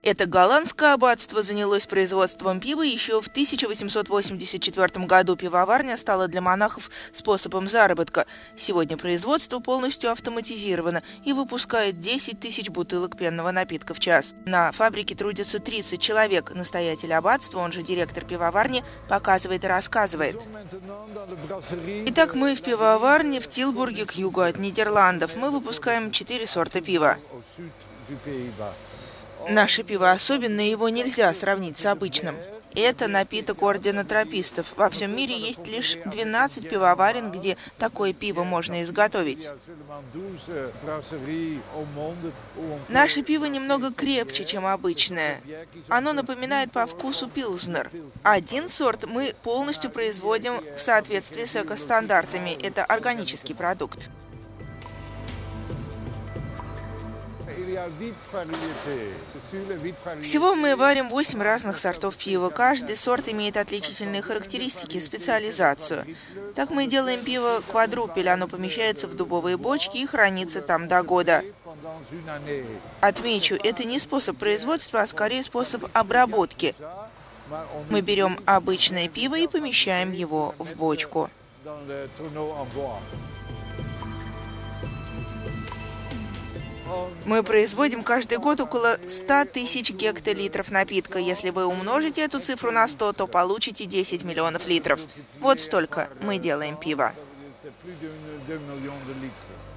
Это голландское аббатство занялось производством пива еще в 1884 году. Пивоварня стала для монахов способом заработка. Сегодня производство полностью автоматизировано и выпускает 10 тысяч бутылок пенного напитка в час. На фабрике трудятся 30 человек. Настоятель аббатства, он же директор пивоварни, показывает и рассказывает. Итак, мы в пивоварне в Тилбурге, к югу от Нидерландов. Мы выпускаем 4 сорта пива. Наше пиво особенное, его нельзя сравнить с обычным. Это напиток ордена тропистов. Во всем мире есть лишь 12 пивоварен, где такое пиво можно изготовить. Наше пиво немного крепче, чем обычное. Оно напоминает по вкусу пилзнер. Один сорт мы полностью производим в соответствии с экостандартами. Это органический продукт. Всего мы варим 8 разных сортов пива. Каждый сорт имеет отличительные характеристики, специализацию. Так мы делаем пиво квадрупель. Оно помещается в дубовые бочки и хранится там до года. Отмечу, это не способ производства, а скорее способ обработки. Мы берем обычное пиво и помещаем его в бочку. Мы производим каждый год около 100 тысяч гектолитров напитка. Если вы умножите эту цифру на 100, то получите 10 миллионов литров. Вот столько мы делаем пива.